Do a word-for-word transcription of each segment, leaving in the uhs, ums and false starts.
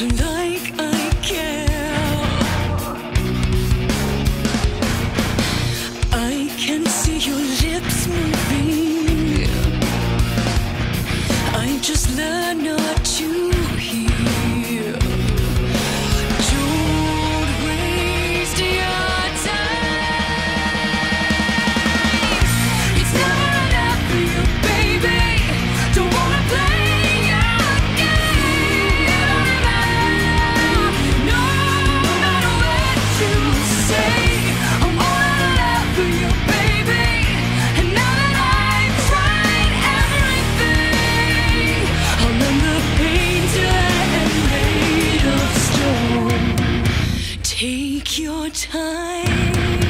like I care. I can see your lips moving. I just learned not to hear. Don't waste your time. It's never enough for you, baby. Don't wanna play your game. No matter what you say, I'm all out of love for you, baby. And now that I've tried everything, I'll numb the pain till I am made of stone. Take your time.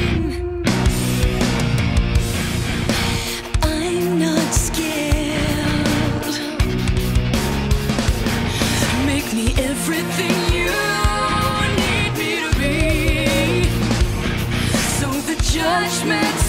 I'm not scared. Make me everything you need me to be. So the judgment's